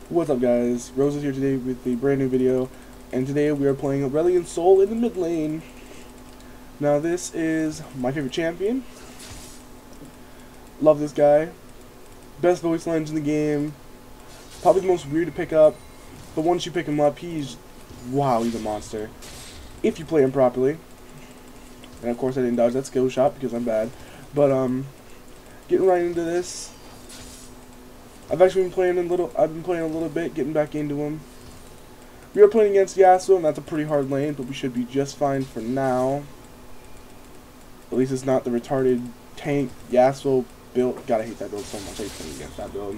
What's up, guys? Rose is here today with a brand new video, and today we are playing Aurelion Soul in the mid lane. Now this is my favorite champion. Love this guy. Best voice lines in the game. Probably the most weird to pick up, but once you pick him up, he's a monster. If you play him properly. And of course I didn't dodge that skill shot because I'm bad. But getting right into this. I've been playing a little bit, getting back into him. We are playing against Yasuo, and that's a pretty hard lane, but we should be just fine for now. At least it's not the retarded tank Yasuo build. God, I hate that build so much. I hate playing against that build.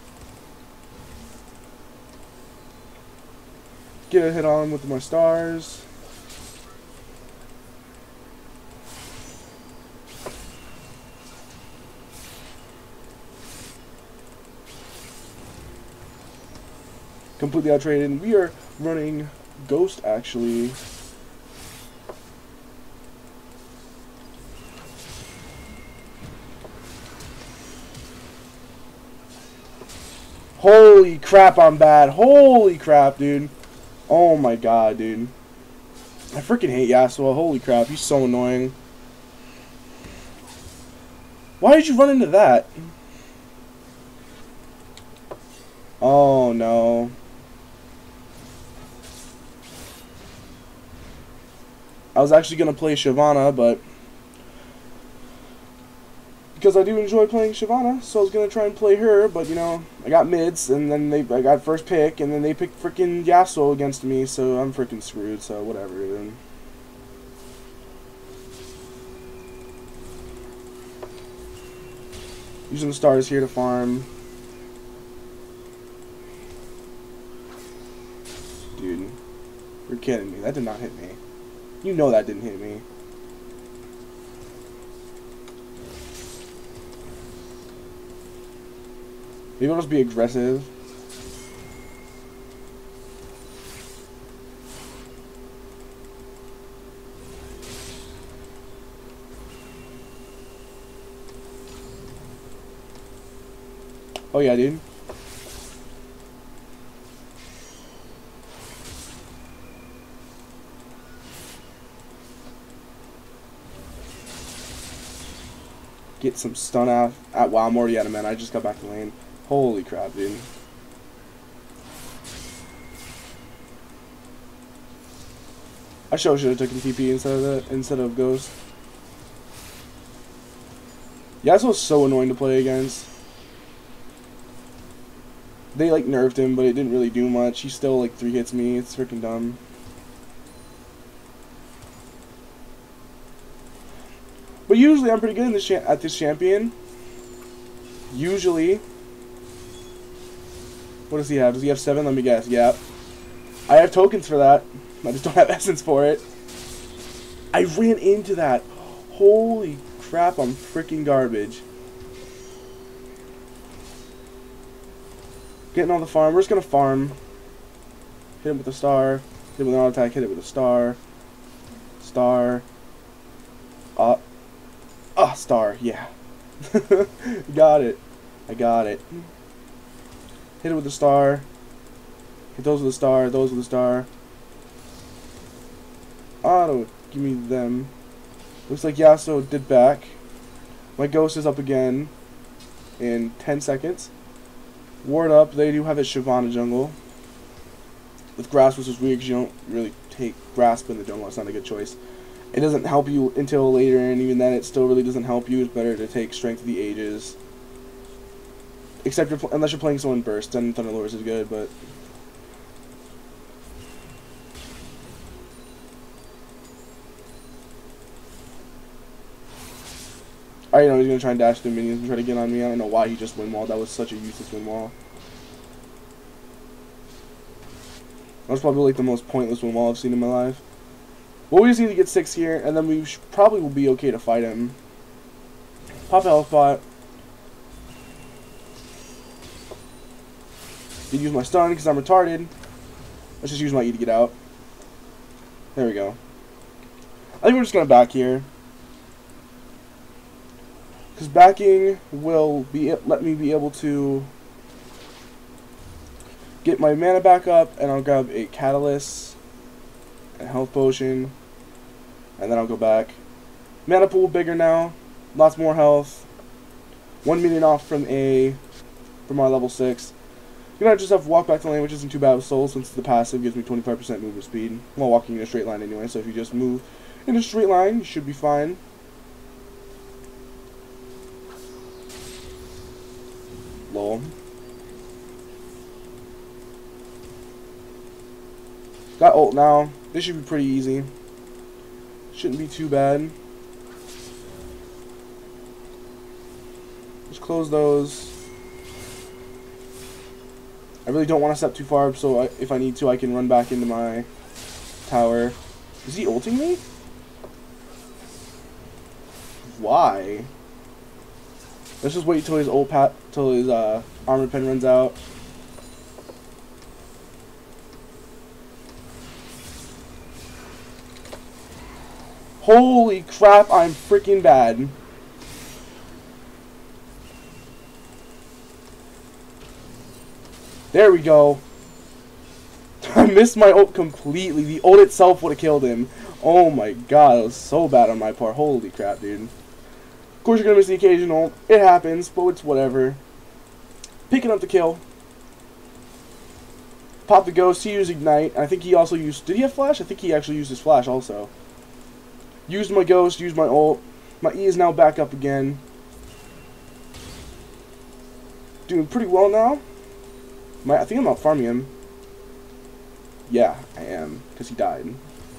Get a hit on with my stars. Completely outtraded, and we are running Ghost, actually. Holy crap, I'm bad. Holy crap, dude. Oh my god, dude. I freaking hate Yasuo. Holy crap, he's so annoying. Why did you run into that? Oh no. I was actually going to play Shyvana, but because I do enjoy playing Shyvana, so I was going to try and play her, but you know, I got mids, and then I got first pick, and then they picked freaking Yasuo against me, so I'm freaking screwed, so whatever, then. Using the stars here to farm. Dude, you're kidding me, that did not hit me. You know that didn't hit me. Maybe I'll just be aggressive. Oh yeah, dude. Get some stun out. Wow, I'm already out of mana. I just got back to lane. Holy crap, dude. I should have taken TP instead of Ghost. Yasuo's so annoying to play against. They like nerfed him, but it didn't really do much. He still like 3 hits me. It's freaking dumb. But usually I'm pretty good in this at this champion. Usually. What does he have? Does he have 7? Let me guess. Yeah. I have tokens for that. I just don't have essence for it. I ran into that. Holy crap, I'm freaking garbage. Getting on the farm. We're just going to farm. Hit him with a star. Hit him with an auto attack. Hit it with a star. Star. Up. Ah, star. Yeah. Got it. I got it. Hit it with a star. Hit those with a star. Those with a star. Auto. Give me them. Looks like Yasuo did back. My Ghost is up again in 10 seconds. Ward up. They do have a Shyvana jungle. With Grasp, which is weird because you don't really take Grasp in the jungle. It's not a good choice. It doesn't help you until later, and even then it still really doesn't help you. It's better to take Strength of the Ages. Except unless you're playing someone burst, then Thunderlords is good, but... I already know he's going to try and dash through minions and try to get on me. I don't know why he just windwalled. That was such a useless windwall. That was probably like the most pointless windwall I've seen in my life. Well, we just need to get 6 here, and then we probably will be okay to fight him. Pop a health pot. Did use my stun because I'm retarded. Let's just use my E to get out. There we go. I think we're just going to back here. Because backing will let me be able to get my mana back up, and I'll grab a catalyst, a health potion, and then I'll go back. Mana pool bigger now, lots more health. 1 million off from our level 6. You're gonna just have to walk back to lane, which isn't too bad with Soul, since the passive gives me 25% movement speed while walking in a straight line anyway. So if you just move in a straight line, you should be fine. Lol. Got ult now. This should be pretty easy. Shouldn't be too bad. Just close those. I really don't want to step too far, so if I need to, I can run back into my tower. Is he ulting me? Why? Let's just wait till his till his armor pen runs out. Holy crap, I'm freaking bad. There we go. I missed my ult completely. The ult itself would have killed him. Oh my god, that was so bad on my part. Holy crap, dude. Of course you're going to miss the occasional. It happens, but it's whatever. Picking up the kill. Pop the ghost. He used Ignite. I think he also used... Did he have Flash? I think he actually used his Flash also. Used my ghost. Used my ult. My E is now back up again. Doing pretty well now. I think I'm out farming him. Yeah, I am. Because he died.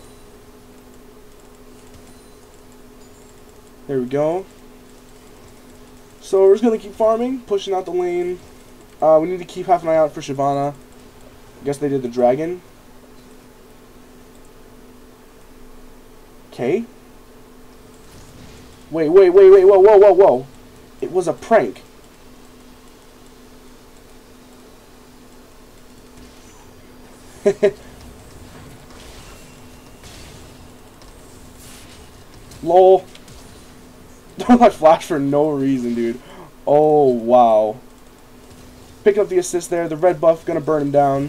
There we go. So we're just going to keep farming, pushing out the lane. We need to keep half an eye out for Shyvana. I guess they did the dragon. Okay. Wait, whoa. It was a prank. Lol. Don't like flash for no reason, dude. Oh, wow. Picking up the assist there. The red buff gonna burn him down.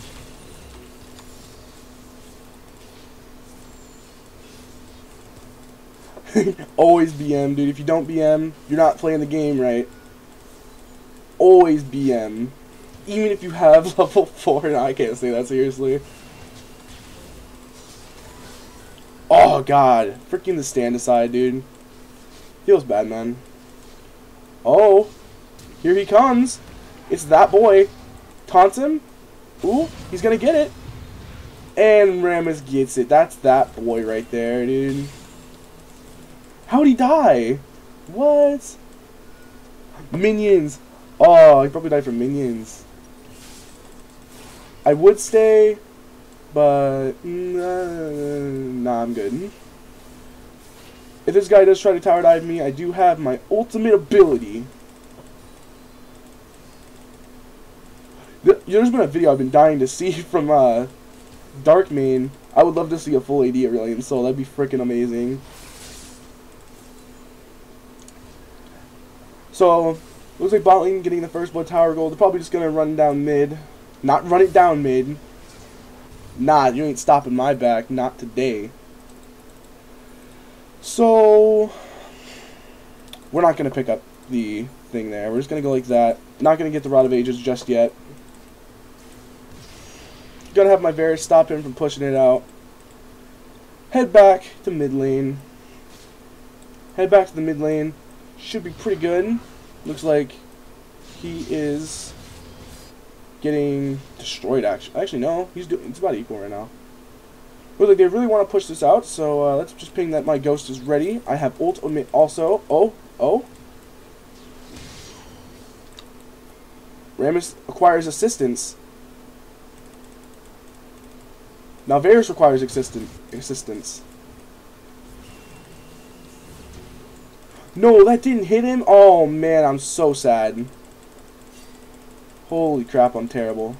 Always BM, dude. If you don't BM, you're not playing the game right. Always BM. Even if you have level 4, no, I can't say that seriously. Oh god, freaking the stand aside, dude. Feels bad, man. Oh, here he comes. It's that boy. Taunts him. Ooh, he's gonna get it. And Rammus gets it. That's that boy right there, dude. How'd he die? What? Minions. Oh, he probably died from minions. I would stay, but nah, I'm good. If this guy does try to tower dive me, I do have my ultimate ability. There's been a video I've been dying to see from Darkmane. I would love to see a full AD Aurelion Soul. That'd be freaking amazing. So, looks like bot lane getting the first blood tower gold. They're probably just gonna run down mid. Not run it down mid. Nah, you ain't stopping my back. Not today. So, we're not gonna pick up the thing there. We're just gonna go like that. Not gonna get the Rod of Ages just yet. Gonna have my Varus stop him from pushing it out. Head back to mid lane. Head back to the mid lane. Should be pretty good. Looks like he is getting destroyed, actually no, it's about equal right now. Looks like they really want to push this out, so let's just ping that my ghost is ready. I have ult also. Oh. Rammus acquires assistance. Now Varus requires assistance. No, that didn't hit him? Oh man, I'm so sad. Holy crap, I'm terrible.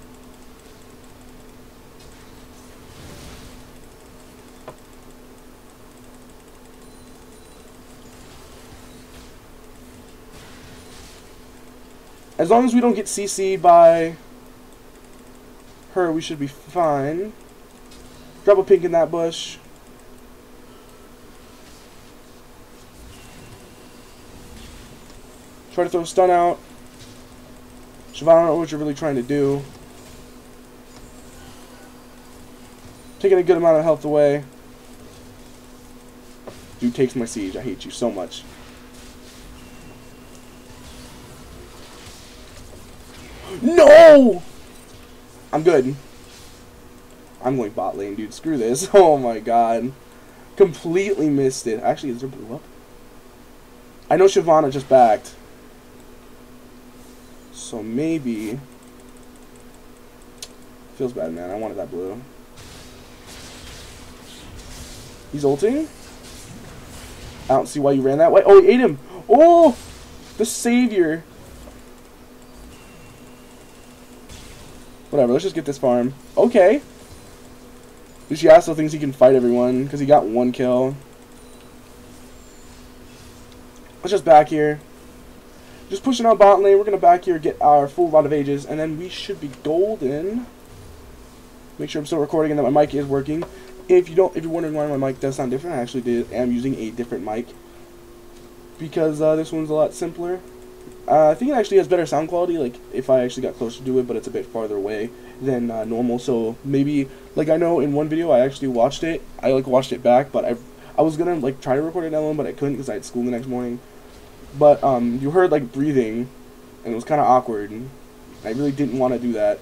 As long as we don't get CC'd by her, we should be fine. Drop a pink in that bush. Try to throw a stun out. Siobhan, I don't know what you're really trying to do. Taking a good amount of health away. Dude takes my siege. I hate you so much. No! I'm good. I'm going bot lane, dude. Screw this. Oh my god. Completely missed it. Actually, is there blue up? I know Shyvana just backed. So maybe... Feels bad, man. I wanted that blue. He's ulting? I don't see why you ran that way. Oh, he ate him! Oh! The savior! Whatever, let's just get this farm. Okay. This Yasuo thinks he can fight everyone because he got 1 kill. Let's just back here. Just pushing out bot lane. We're going to back here, get our full lot of ages, and then we should be golden. Make sure I'm still recording and that my mic is working. If you're wondering why my mic does sound different, I actually am using a different mic. Because this one's a lot simpler. I think it actually has better sound quality, like, if I actually got closer to it, but it's a bit farther away than normal, so maybe, like, I know in one video I actually watched it, I, like, watched it back, but I was gonna, like, try to record it alone, but I couldn't because I had school the next morning, but, you heard, like, breathing, and it was kind of awkward, and I really didn't want to do that,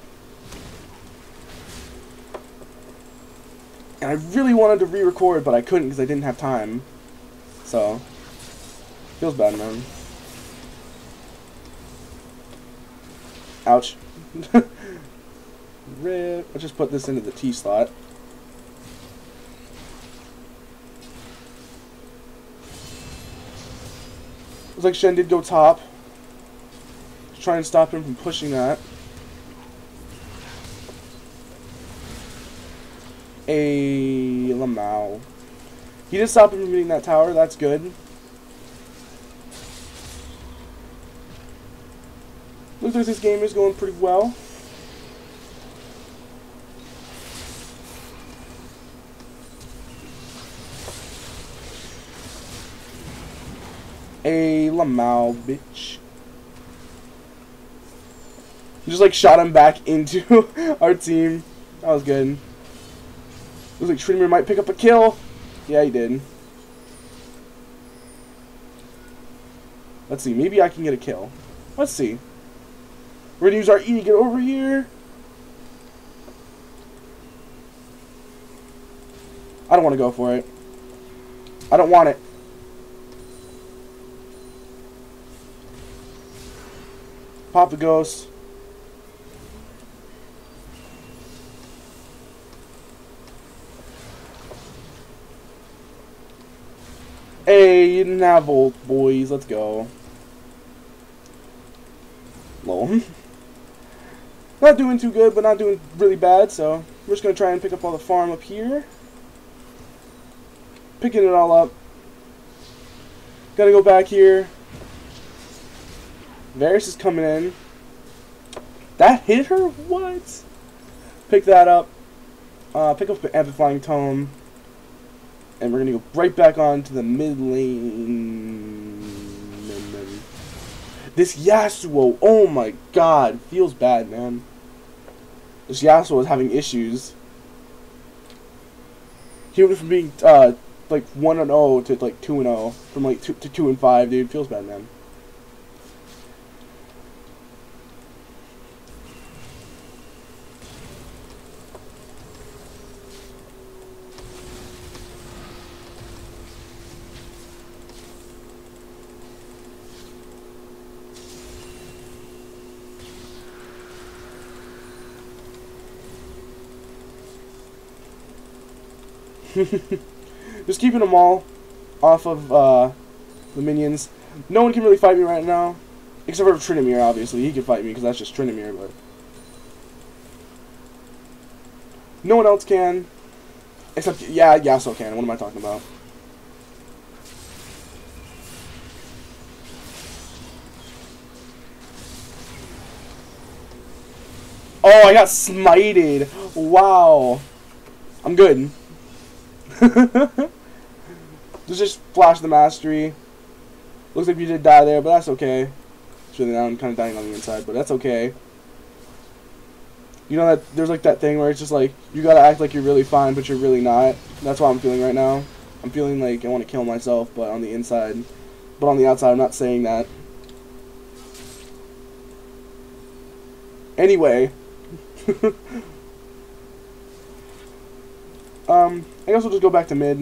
and I really wanted to re-record, but I couldn't because I didn't have time, so, feels bad, man. Ouch. Rip. I'll just put this into the T slot. Looks like Shen did go top. Just try and stop him from pushing that. A Lamau. He did stop him from hitting that tower. That's good. Looks like this game is going pretty well. A Lamau, bitch. Just like shot him back into our team. That was good. Looks like Trinimir might pick up a kill. Yeah, he did. Let's see. Maybe I can get a kill. Let's see. We're gonna use our E to get over here. I don't want to go for it. I don't want it. Pop the ghost. Hey, Navel, boys, let's go. Lol. Not doing too good, but not doing really bad, so we're just going to try and pick up all the farm up here. Picking it all up. Gotta go back here. Varys is coming in. That hit her? What? Pick that up. Pick up the Amplifying Tome. And we're going to go right back on to the mid lane. This Yasuo, oh my god, feels bad, man. This Yasuo is having issues. He went from being, like 1-0 to like 2-0. From like 2-5, dude. Feels bad, man. Just keeping them all off of the minions. No one can really fight me right now, except for Trinimir. Obviously, he can fight me because that's just Trinimir. But no one else can, except Yasuo can. What am I talking about? Oh, I got smited. Wow. I'm good. Just flash the mastery. Looks like you did die there, but that's okay. It's really now I'm kind of dying on the inside, but that's okay. You know that there's like that thing where it's just like you gotta act like you're really fine, but you're really not. That's what I'm feeling right now. I'm feeling like I want to kill myself, but on the inside, but on the outside, I'm not saying that. Anyway, I guess we'll just go back to mid.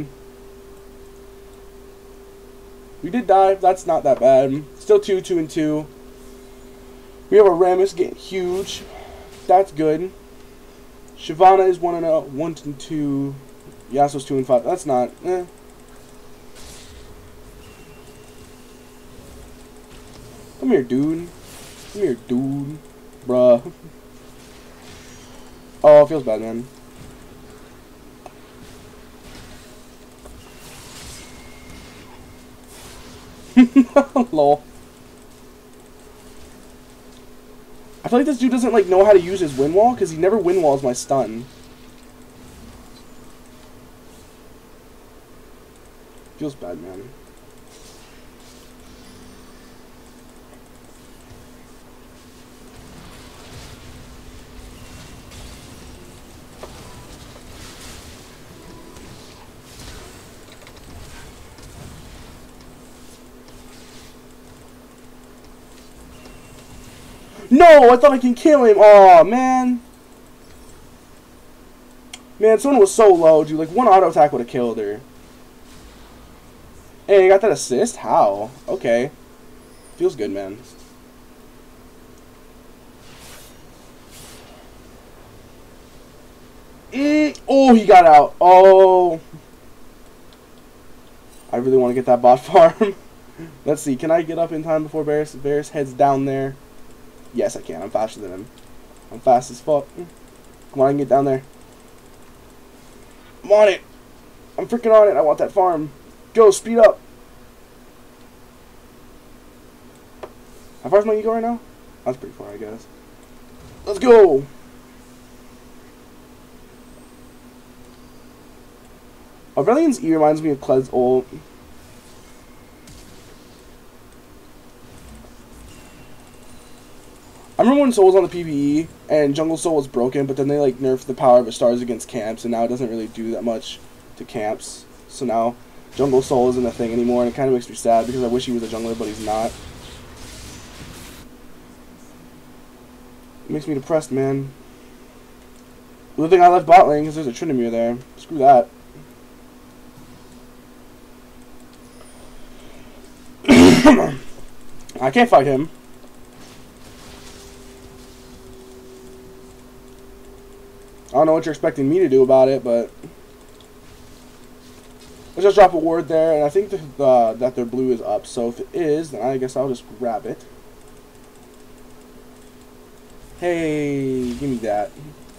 We did die. That's not that bad. Still 2-2-2. We have a Rammus getting huge. That's good. Shyvana is 1-0, 1-2. Yasuo's 2-5. That's not. Come here, dude. Come here, dude. Bruh. Oh, it feels bad, man. Lol. I feel like this dude doesn't like know how to use his wind wall because he never wind walls my stun. Feels bad, man. No, I thought I can kill him. Oh man. Man, someone was so low, dude. Like one auto attack would have killed her. Hey, I got that assist? How? Okay. Feels good, man. Oh, he got out. Oh. I really want to get that bot farm. Let's see. Can I get up in time before Varus heads down there? Yes, I can. I'm faster than him. I'm fast as fuck. Come on, I can get down there. I'm on it. I'm freaking on it. I want that farm. Go, speed up. How far is my ego right now? That's pretty far, I guess. Let's go. Aurelion's E reminds me of Cled's ult. I remember when Soul was on the PvE and Jungle Soul was broken, but then they like nerfed the power of the stars against camps, and now it doesn't really do that much to camps. So now Jungle Soul isn't a thing anymore, and it kind of makes me sad because I wish he was a jungler, but he's not. It makes me depressed, man. Good thing I left bot lane because there's a Tryndamere there. Screw that. I can't fight him. I don't know what you're expecting me to do about it, but let's just drop a ward there, and I think that their blue is up, so if it is, then I guess I'll just grab it. Hey, give me that.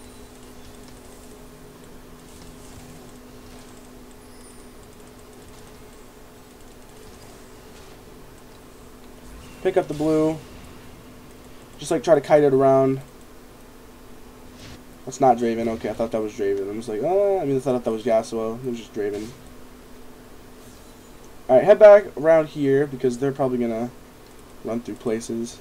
Pick up the blue. Just like try to kite it around. That's not Draven. Okay, I thought that was Draven. I'm just like, I thought that was Yasuo. It was just Draven. Alright, head back around here because they're probably gonna run through places.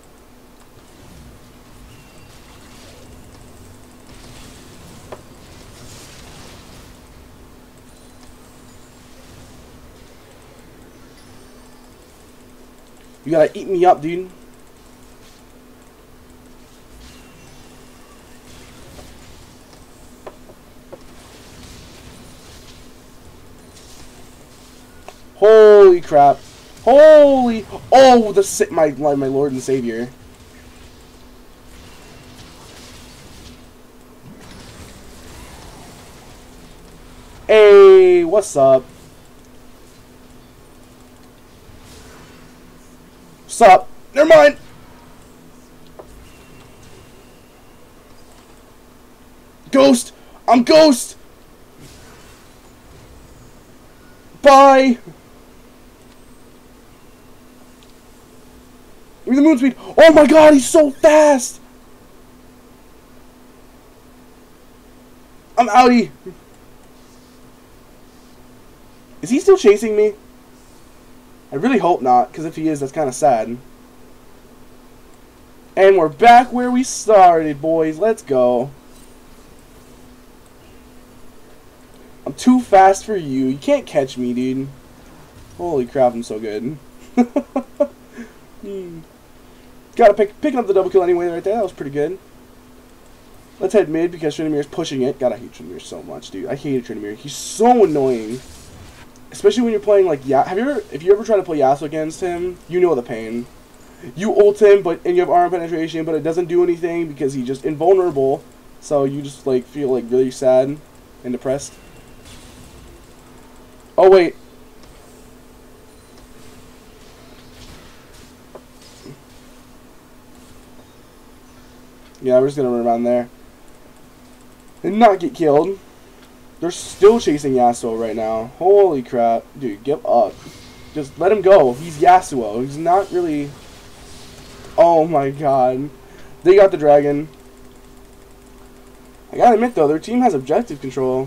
You gotta eat me up, dude. Holy crap. Holy. Oh, my Lord and Savior. Hey, what's up? What's up? Never mind. Ghost. I'm Ghost. Bye. Give me the moon speed. Oh my god, he's so fast. I'm outie. Is he still chasing me? I really hope not, because if he is, that's kind of sad. And we're back where we started, boys. Let's go. I'm too fast for you. You can't catch me, dude. Holy crap, I'm so good. Gotta picking up the double kill anyway right there. That was pretty good. Let's head mid because Trinimir's pushing it. God, I hate Trinimir so much, dude. I hate Trinimir. He's so annoying. Especially when you're playing like if you ever try to play Yasuo against him, you know the pain. You ult him, and you have armor penetration, but it doesn't do anything because he's just invulnerable. So you just like feel like really sad and depressed. Oh wait. Yeah, we're just gonna run around there and not get killed. They're still chasing Yasuo right now. Holy crap. Dude, give up. Just let him go. He's Yasuo. He's not really... Oh my god. They got the dragon. I gotta admit though, their team has objective control.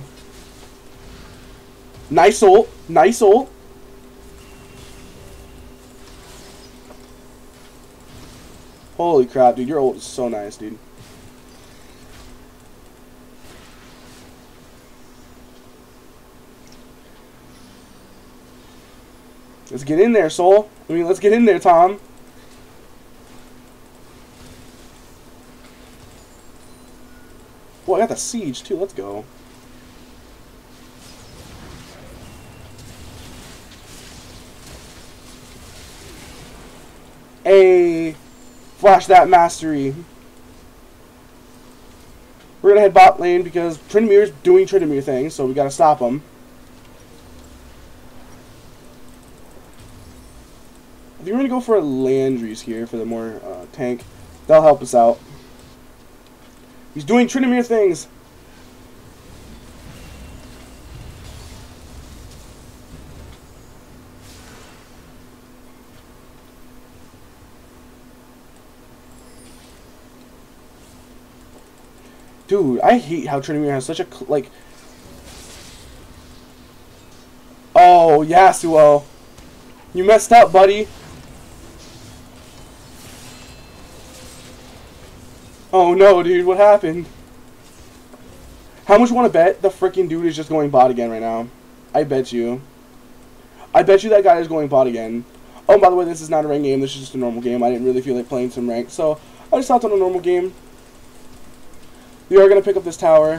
Nice ult. Nice ult. Holy crap, dude. Your ult is so nice, dude. Let's get in there, Soul. I mean, let's get in there, Tom. Boy, I got the siege, too. Let's go. Hey, flash that mastery. We're going to head bot lane because Trinimir's doing Trinimir things, so we got to stop him. I think we're going to go for a Landry's here for the more tank. That'll help us out. He's doing Trinimir things. Dude, I hate how Trinimir has such a, like... Oh, Yasuo. You messed up, buddy. Oh no, dude, what happened? How much you want to bet the freaking dude is just going bot again right now? I bet you. I bet you that guy is going bot again. Oh, by the way, this is not a ranked game. This is just a normal game. I didn't really feel like playing some ranked, so I just hopped on a normal game. We are going to pick up this tower.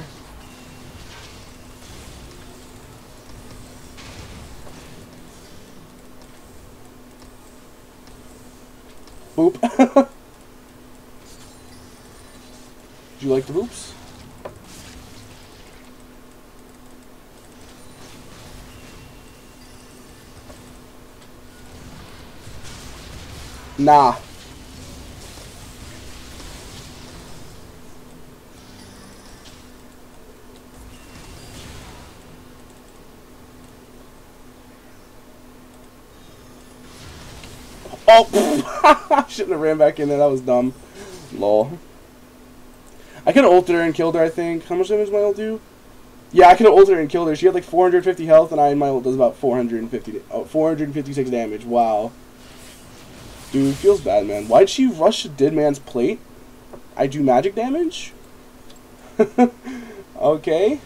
Boop. Do you like the boops? Nah. Oh, I shouldn't have ran back in there. That was dumb. Lol. I could have ulted her and killed her, I think. How much damage does my ult do? Yeah, I could have ulted her and killed her. She had like 450 health, and my ult does about 456 damage. Wow. Dude, feels bad, man. Why'd she rush a dead man's plate? I do magic damage? Okay.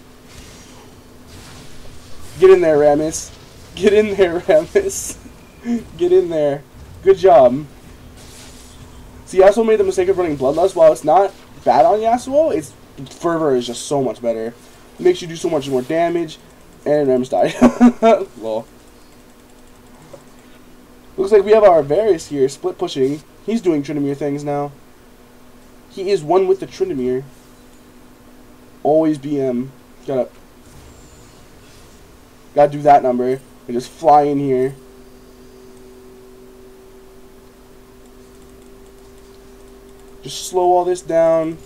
Get in there, Ramus. Get in there, Ramus. Get in there. Good job. See, Yasuo made the mistake of running Bloodlust. While it's not bad on Yasuo, its Fervor is just so much better. It makes you do so much more damage. And Ramus died. Lol. Looks like we have our Varus here, split pushing. He's doing Trinimir things now. He is one with the Trinimir. Always BM. Gotta do that number and just fly in here. Just slow all this down.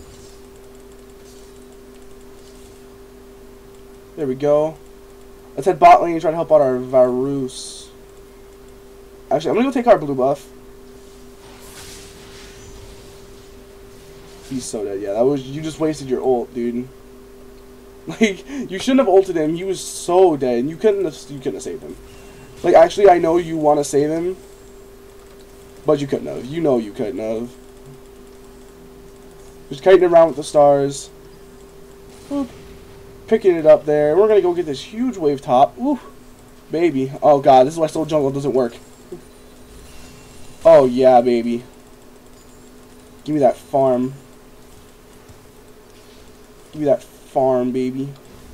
There we go. Let's head bot lane and try to help out our Varus. Actually, I'm gonna go take our blue buff. He's so dead. Yeah, that was, you just wasted your ult, dude. Like, you shouldn't have ulted him. He was so dead, and you couldn't have saved him. Like, actually, I know you want to save him, but you couldn't have. You know you couldn't have. Just kiting around with the stars. Boop. Picking it up there. We're gonna go get this huge wave top. Ooh, baby. Oh god, this is why Soul Jungle doesn't work. Oh yeah, baby. Give me that farm. Give me that farm, baby.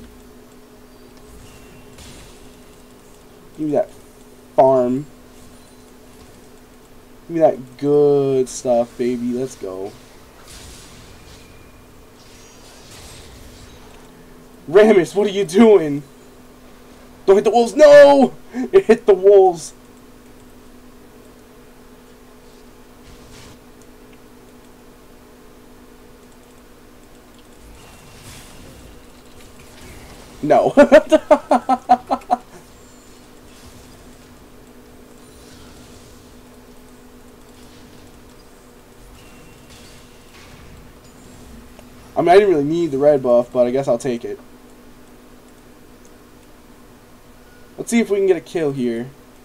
Give me that farm. Give me that good stuff, baby. Let's go. Ramus, what are you doing? Don't hit the wolves. No! It hit the wolves. No. I mean, I didn't really need the red buff, but I guess I'll take it. Let's see if we can get a kill here.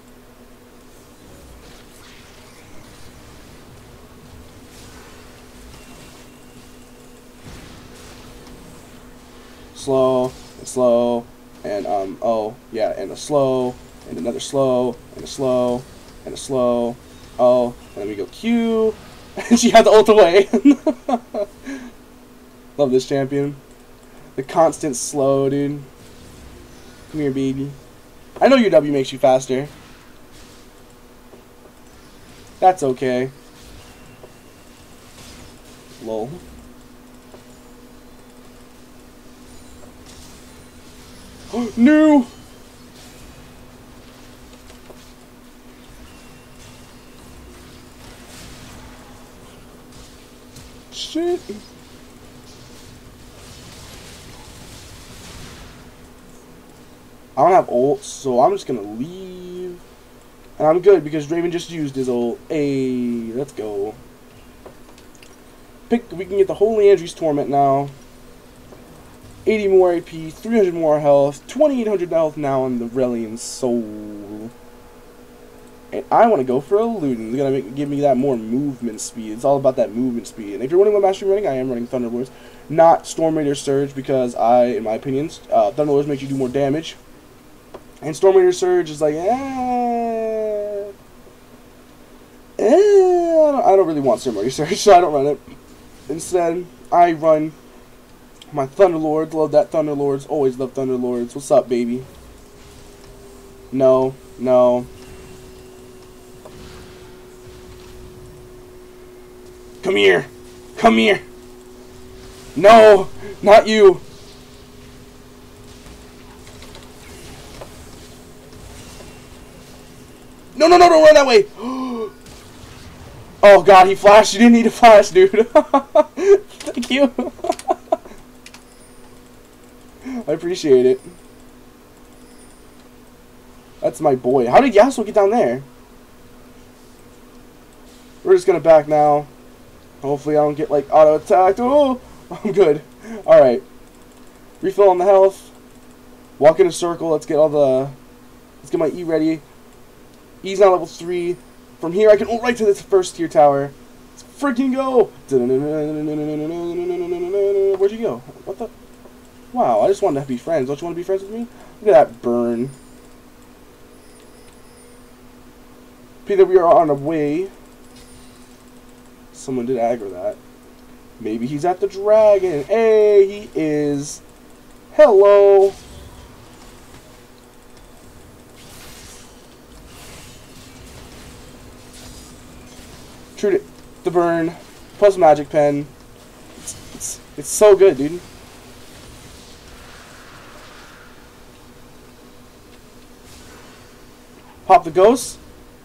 Slow, and slow, and oh, yeah, and a slow, and another slow, and a slow, and a slow, oh, and then we go Q, and she had to ult away. Love this champion. The constant slow, dude. Come here, baby. I know your W makes you faster. That's okay. Lol. No! Shit. I don't have ult, so I'm just gonna leave. And I'm good because Draven just used his ult. Hey, let's go. We can get the Holy Andrew's Torment now. 80 more AP, 300 more health, 2800 health now on the Aurelion Soul. And I want to go for a Luden. It's going to give me that more movement speed. It's all about that movement speed. And if you're wondering what mastery I'm running, I am running Thunderlords. Not Storm Raider Surge because in my opinion, Thunderlords make you do more damage. And Storm Raider Surge is like, I don't really want Storm Raider Surge, so I don't run it. Instead, I run my Thunderlords. Love that Thunderlords. Always love Thunderlords. What's up, baby? No, no. Come here. Come here. No, not you. No, no, no, don't run that way. Oh, God, he flashed. You didn't need to flash, dude. Thank you. I appreciate it. That's my boy. How did Yasuo get down there? We're just going to back now. Hopefully I don't get, like, auto-attacked. Oh, I'm good. Alright. Refill on the health. Walk in a circle. Let's get my E ready. E's now level 3. From here, I can ult right to this first tier tower. Let's freaking go! Where'd you go? What the? Wow, I just wanted to be friends. Don't you want to be friends with me? Look at that burn. Peter, we are on our way. Someone did aggro that. Maybe he's at the dragon. Hey, he is. Hello. True to the burn, plus magic pen. It's so good, dude. Pop the ghost.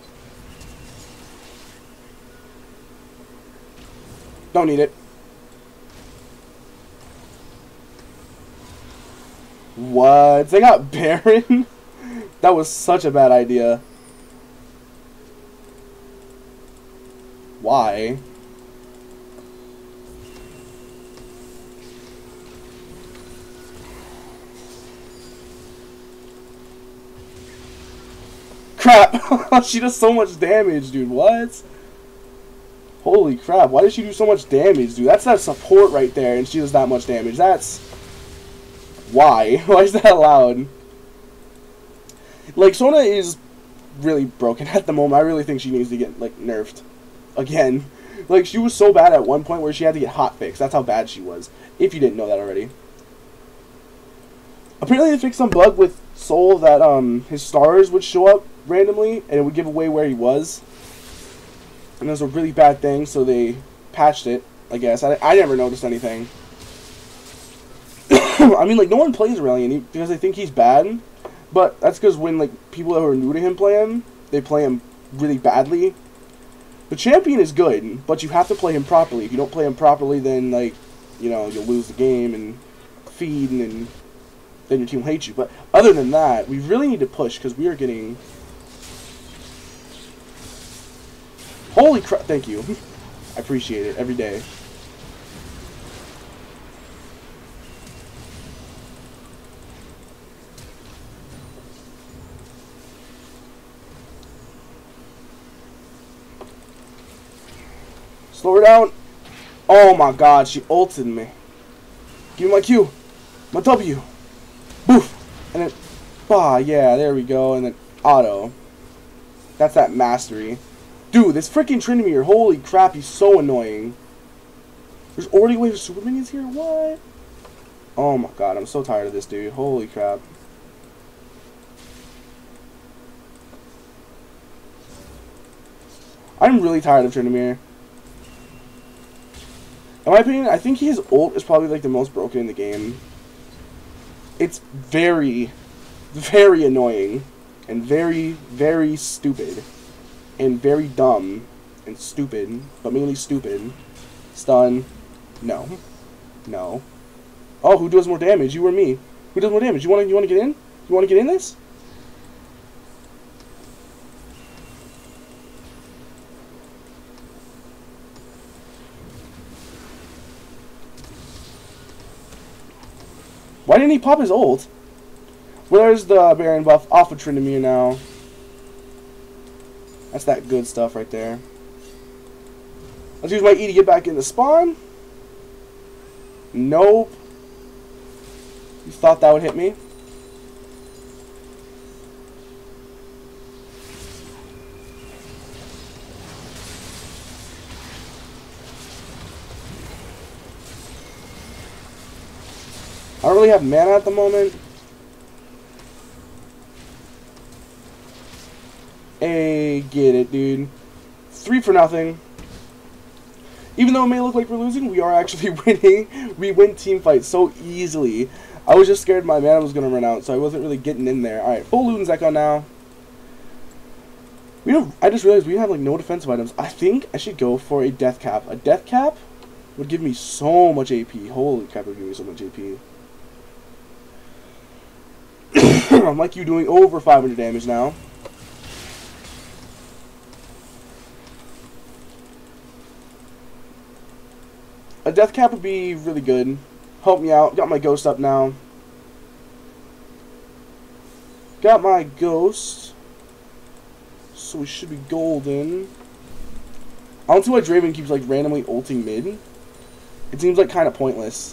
Don't need it. What? They got Baron? That was such a bad idea. Why? crap! She does so much damage, dude. What? Holy crap. Why does she do so much damage, dude? That's that support right there, and she does that much damage. That's... Why? Why is that allowed? Like, Sona is really broken at the moment. I really think she needs to get, like, nerfed. Again. Like, she was so bad at one point where she had to get hotfixed. That's how bad she was. If you didn't know that already. Apparently they fixed some bug with Soul that, his stars would show up randomly, and it would give away where he was. And it was a really bad thing, so they patched it, I guess. I never noticed anything. I mean, like, no one plays Aurelion because they think he's bad. But that's because when, like, people who are new to him play him, they play him really badly. The champion is good, but you have to play him properly. If you don't play him properly, then, like, you know, you'll lose the game and feed, and then your team will hate you. But other than that, we really need to push because we are getting... Holy crap, thank you. I appreciate it every day. Slow her down. Oh my god, she ulted me. Give me my Q. My W. Boof. And then, bah, yeah, there we go. And then auto. That's that mastery. Dude, this freaking Tryndamere, holy crap, he's so annoying. There's already a wave of super minions here? What? Oh my god, I'm so tired of this dude. Holy crap. I'm really tired of Tryndamere. In my opinion, I think his ult is probably like the most broken in the game. It's very, very annoying. And very, very stupid. And very dumb. And stupid. But mainly stupid. Stun. No. No. Oh, who does more damage? You or me? Who does more damage? You wanna get in? You wanna get in this? Why didn't he pop his ult? Where's the Baron buff off of Tryndamere now? That's that good stuff right there. Let's use my E to get back into spawn. Nope. You thought that would hit me? I don't really have mana at the moment. Hey, get it, dude. 3-0. Even though it may look like we're losing, we are actually winning. We win team fights so easily. I was just scared my mana was going to run out, so I wasn't really getting in there. Alright, full Luden's Echo now. I just realized we have like no defensive items. I think I should go for a death cap. A death cap would give me so much AP. Holy crap, it would give me so much AP. I'm like you doing over 500 damage now. A death cap would be really good. Help me out. Got my ghost up now. Got my ghost. So we should be golden. I don't see why Draven keeps like randomly ulting mid. It seems like kind of pointless.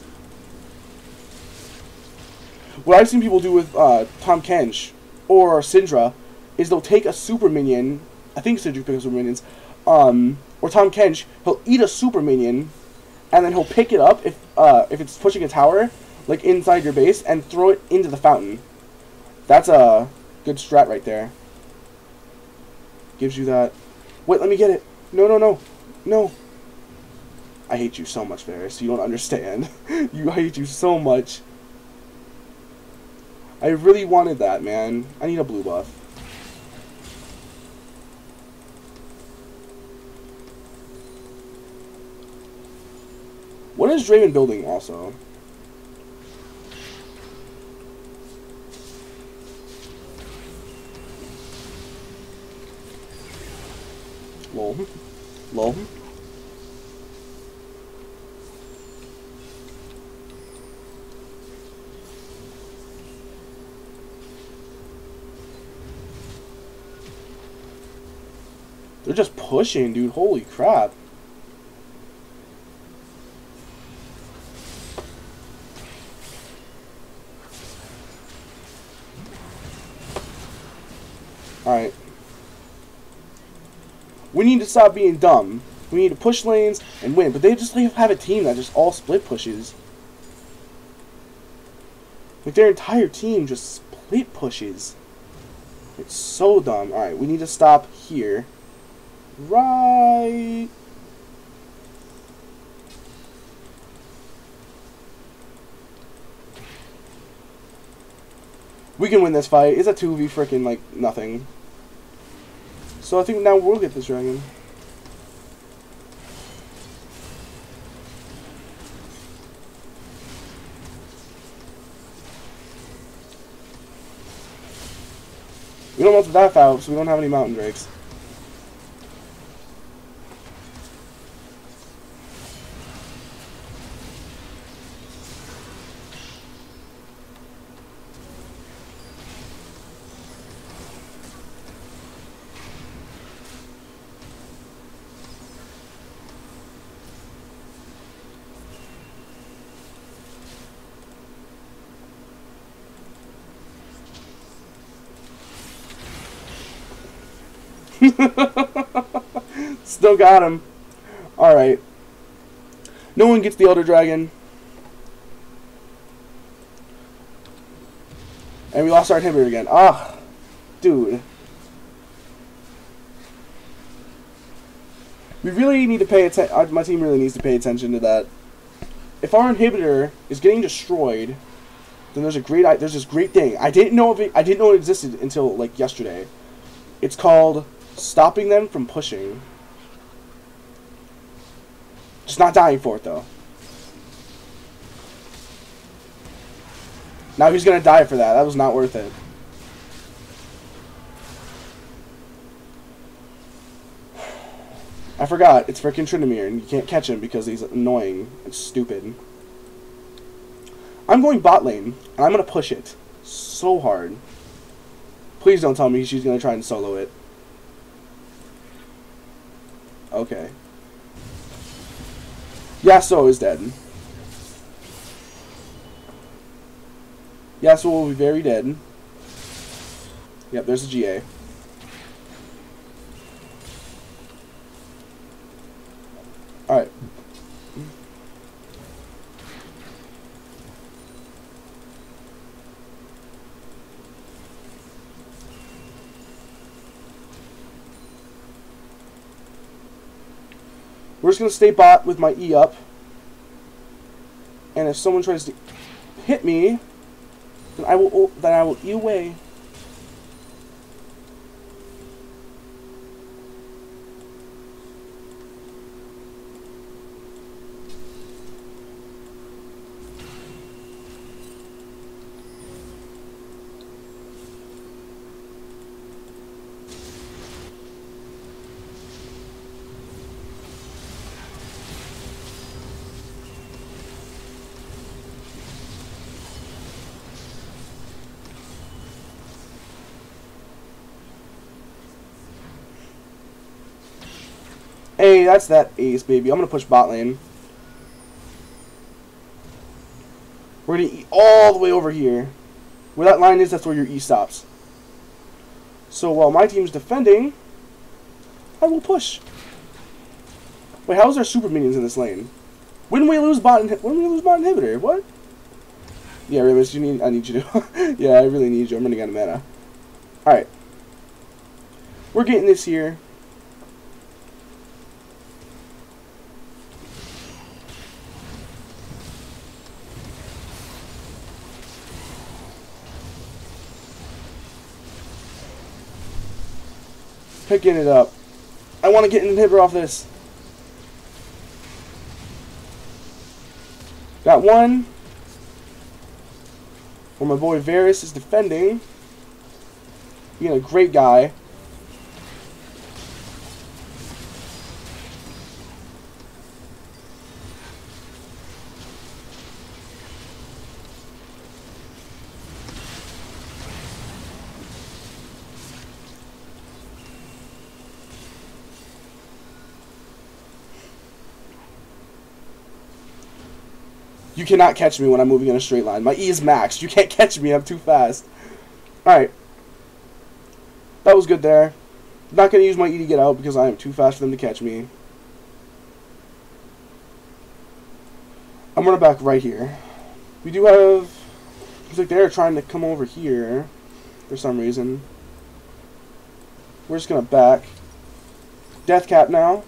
What I've seen people do with Tahm Kench or Syndra is they'll take a super minion. I think Syndra picks super minions. Or Tahm Kench, he'll eat a super minion, and then he'll pick it up if it's pushing a tower, like inside your base, and throw it into the fountain. That's a good strat right there. Gives you that. Wait, let me get it. No, no, no, no. I hate you so much, Varus. You don't understand. I hate you so much. I really wanted that, man. I need a blue buff. What is Draven building also? Lol. Lol. They're just pushing, dude. Holy crap. Alright. We need to stop being dumb. We need to push lanes and win. But they just have a team that just all split pushes. Like, their entire team just split pushes. It's so dumb. Alright, we need to stop here. Right. We can win this fight. It's a 2v freaking, like, nothing. So I think now we'll get this dragon. We don't want that out, so we don't have any mountain drakes. Still got him. Alright. No one gets the Elder Dragon. And we lost our inhibitor again. Ah, dude. We really need to pay attention. My team really needs to pay attention to that. If our inhibitor is getting destroyed, then there's this great thing. I didn't know it existed until like yesterday. It's called stopping them from pushing. Just not dying for it, though. Now he's gonna die for that. That was not worth it. I forgot. It's freaking Tryndamere, and you can't catch him because he's annoying and stupid. I'm going bot lane, and I'm gonna push it so hard. Please don't tell me she's gonna try and solo it. Okay. Yasuo is dead. Yasuo will be very dead. Yep, there's a GA. Alright. We're just going to stay bot with my E up. And if someone tries to hit me, then I will E away. Hey, that's that ace, baby. I'm going to push bot lane. We're going to E all the way over here. Where that line is, that's where your E stops. So while my team's defending, I will push. Wait, how is there super minions in this lane? When do we lose bot inhibitor? What? Yeah, Remus, I need you to. Yeah, I really need you. I'm running out of mana. Alright. We're getting this here. Picking it up. I want to get an inhibitor off this. Got one. Where my boy Varus is defending. Being a great guy. You cannot catch me when I'm moving in a straight line. My E is maxed. You can't catch me. I'm too fast. Alright. That was good there. Not going to use my E to get out because I am too fast for them to catch me. I'm running back right here. We do have... Looks like they're trying to come over here for some reason. We're just going to back. Death cap now.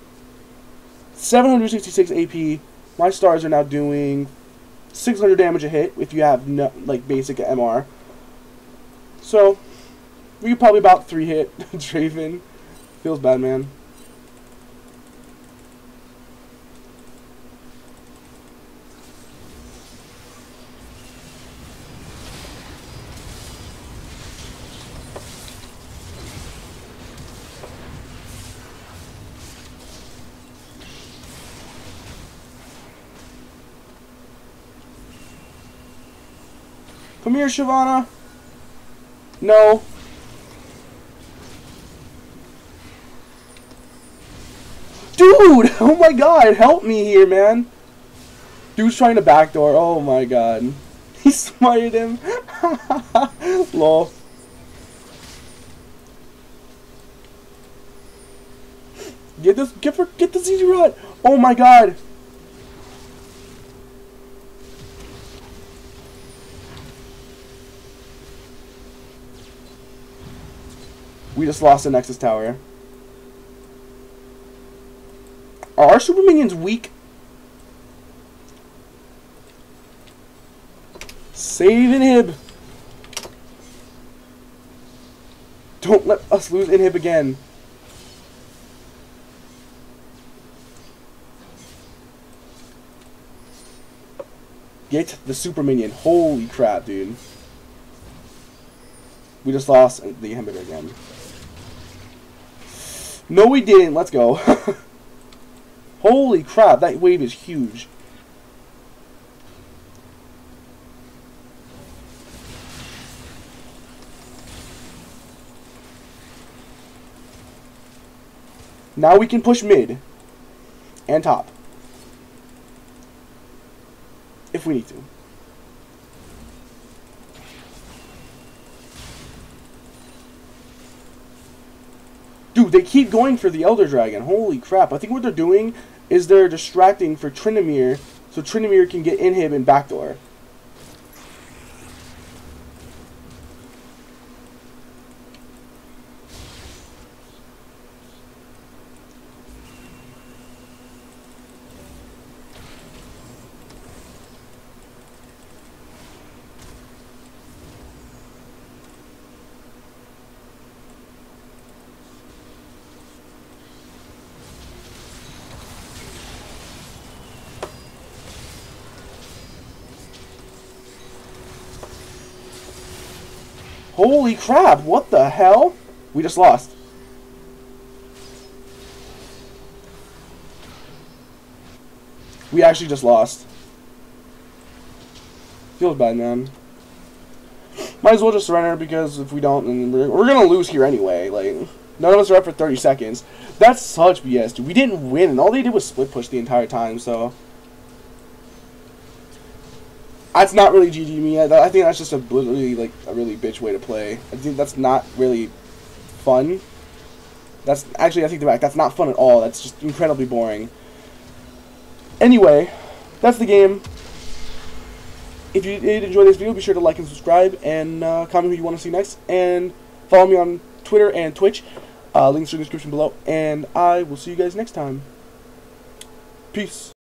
766 AP. My stars are now doing 600 damage a hit if you have no, like basic MR. So we could probably about 3-hit Draven. Feels bad, man. Come here, Shyvana. No. Dude! Oh my god, help me here, man. Dude's trying to backdoor. Oh my god. He smited him. Lol. Get the CG rod. Oh my god. We just lost the Nexus Tower. Are our super minions weak? Save inhib. Don't let us lose inhib again. Get the super minion. Holy crap, dude. We just lost the inhibitor again. No, we didn't. Let's go. Holy crap, that wave is huge. Now we can push mid and top if we need to. Dude, they keep going for the Elder Dragon. Holy crap. I think what they're doing is they're distracting for Tryndamere so Tryndamere can get inhib and backdoor. Holy crap, what the hell? We just lost. We actually just lost. Feels bad, man. Might as well just surrender because if we don't, then we're gonna lose here anyway. Like, none of us are up for 30 seconds. That's such BS, dude. We didn't win, and all they did was split push the entire time, so... That's not really GG me. I think that's just a really bitch way to play. I think that's not really fun. That's actually, I think that's not fun at all. That's just incredibly boring. Anyway, that's the game. If you did enjoy this video, be sure to like and subscribe, and comment who you want to see next, and follow me on Twitter and Twitch. Links are in the description below, and I will see you guys next time. Peace.